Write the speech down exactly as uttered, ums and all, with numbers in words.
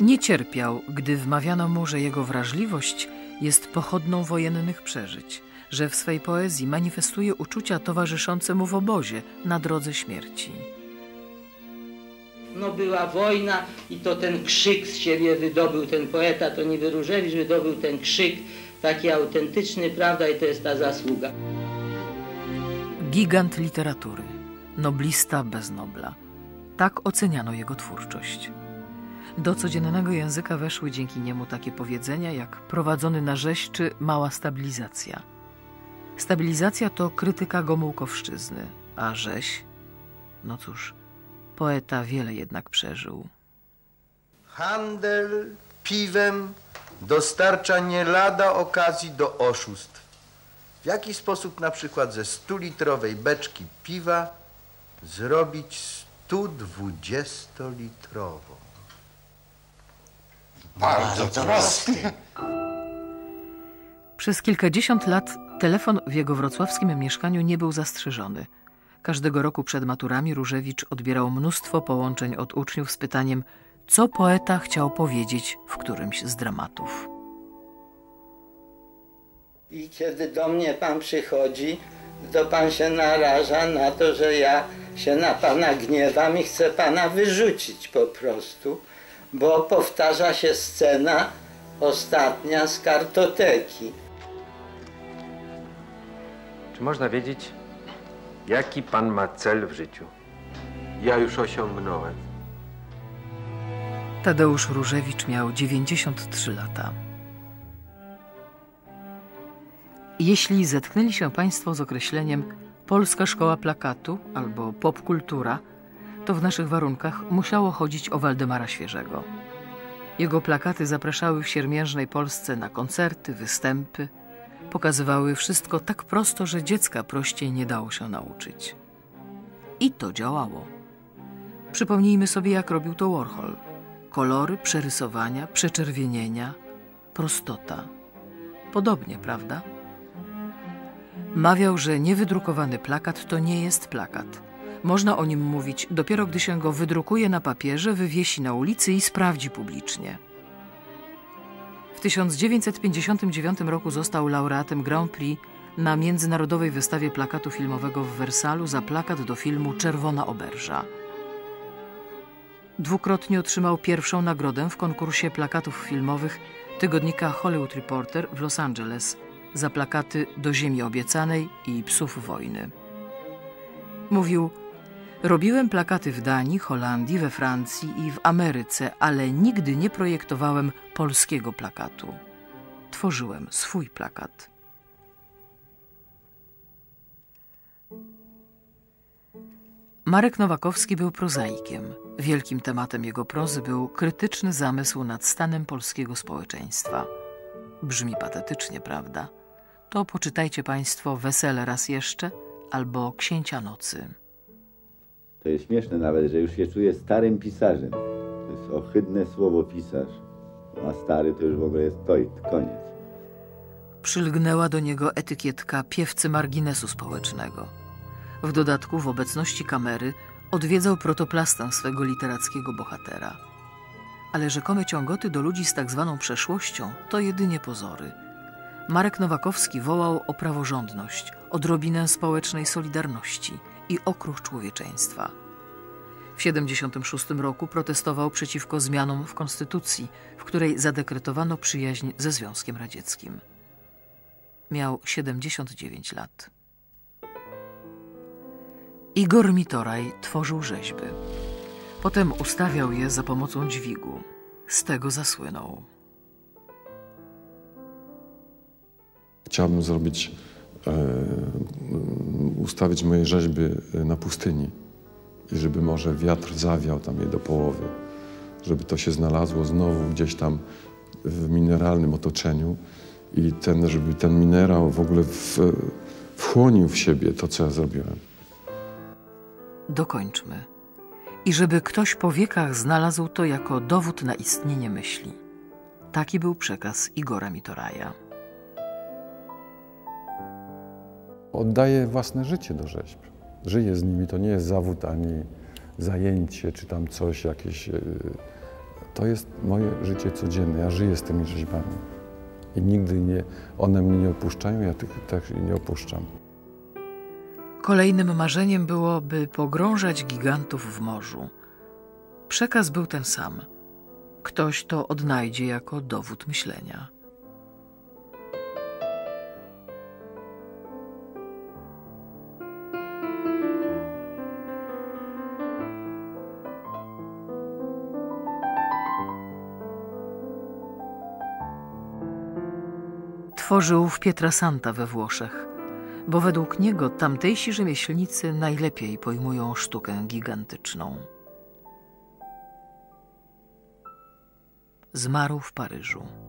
Nie cierpiał, gdy wmawiano mu, że jego wrażliwość jest pochodną wojennych przeżyć, że w swej poezji manifestuje uczucia towarzyszące mu w obozie na drodze śmierci. No była wojna i to ten krzyk z siebie wydobył ten poeta, to nie Różewicz wydobył ten krzyk taki autentyczny, prawda, i to jest ta zasługa. Gigant literatury, noblista bez nobla. Tak oceniano jego twórczość. Do codziennego języka weszły dzięki niemu takie powiedzenia jak prowadzony na rzeź czy mała stabilizacja. Stabilizacja to krytyka Gomułkowszczyzny, a rzeź, no cóż, poeta wiele jednak przeżył. Handel piwem dostarcza nie lada okazji do oszustw. W jaki sposób na przykład ze stulitrowej beczki piwa zrobić stodwudziestolitrową? Bardzo prosty. Przez kilkadziesiąt lat telefon w jego wrocławskim mieszkaniu nie był zastrzeżony. Każdego roku przed maturami Różewicz odbierał mnóstwo połączeń od uczniów z pytaniem, co poeta chciał powiedzieć w którymś z dramatów. I kiedy do mnie pan przychodzi, to pan się naraża na to, że ja się na pana gniewam i chcę pana wyrzucić po prostu, bo powtarza się scena ostatnia z kartoteki. Czy można wiedzieć, jaki pan ma cel w życiu? Ja już osiągnąłem. Tadeusz Różewicz miał dziewięćdziesiąt trzy lata. Jeśli zetknęli się państwo z określeniem polska szkoła plakatu albo popkultura, to w naszych warunkach musiało chodzić o Waldemara Świeżego. Jego plakaty zapraszały w siermiężnej Polsce na koncerty, występy. Pokazywały wszystko tak prosto, że dziecka prościej nie dało się nauczyć. I to działało. Przypomnijmy sobie, jak robił to Warhol. Kolory, przerysowania, przeczerwienienia, prostota. Podobnie, prawda? Mawiał, że niewydrukowany plakat to nie jest plakat. Można o nim mówić dopiero, gdy się go wydrukuje na papierze, wywiesi na ulicy i sprawdzi publicznie. W tysiąc dziewięćset pięćdziesiątym dziewiątym roku został laureatem Grand Prix na Międzynarodowej Wystawie Plakatu Filmowego w Wersalu za plakat do filmu Czerwona oberża. Dwukrotnie otrzymał pierwszą nagrodę w konkursie plakatów filmowych tygodnika Hollywood Reporter w Los Angeles za plakaty Do Ziemi Obiecanej i Psów Wojny. Mówił: robiłem plakaty w Danii, Holandii, we Francji i w Ameryce, ale nigdy nie projektowałem polskiego plakatu. Tworzyłem swój plakat. Marek Nowakowski był prozaikiem. Wielkim tematem jego prozy był krytyczny zamysł nad stanem polskiego społeczeństwa. Brzmi patetycznie, prawda? To poczytajcie państwo Wesele raz jeszcze albo Księcia nocy. To jest śmieszne nawet, że już się czuję starym pisarzem. To jest ohydne słowo pisarz. A stary to już w ogóle jest to i koniec. Przylgnęła do niego etykietka piewcy marginesu społecznego. W dodatku w obecności kamery odwiedzał protoplastę swego literackiego bohatera. Ale rzekome ciągoty do ludzi z tak zwaną przeszłością to jedynie pozory. Marek Nowakowski wołał o praworządność, odrobinę społecznej solidarności i okruch człowieczeństwa. W siedemdziesiątym szóstym roku protestował przeciwko zmianom w konstytucji, w której zadekretowano przyjaźń ze Związkiem Radzieckim. Miał siedemdziesiąt dziewięć lat. Igor Mitoraj tworzył rzeźby. Potem ustawiał je za pomocą dźwigu. Z tego zasłynął. Chciałbym zrobić, e, ustawić moje rzeźby na pustyni i żeby może wiatr zawiał tam je do połowy, żeby to się znalazło znowu gdzieś tam w mineralnym otoczeniu i ten, żeby ten minerał w ogóle w, wchłonił w siebie to, co ja zrobiłem. Dokończmy. I żeby ktoś po wiekach znalazł to jako dowód na istnienie myśli. Taki był przekaz Igora Mitoraja. Oddaję własne życie do rzeźb. Żyję z nimi, to nie jest zawód ani zajęcie, czy tam coś, jakieś To jest moje życie codzienne. Ja żyję z tymi rzeźbami. I nigdy nie, one mnie nie opuszczają, ja tych też nie opuszczam. Kolejnym marzeniem było, by pogrążać gigantów w morzu. Przekaz był ten sam. Ktoś to odnajdzie jako dowód myślenia. Tworzył w Pietrasanta we Włoszech, bo według niego tamtejsi rzemieślnicy najlepiej pojmują sztukę gigantyczną. Zmarł w Paryżu.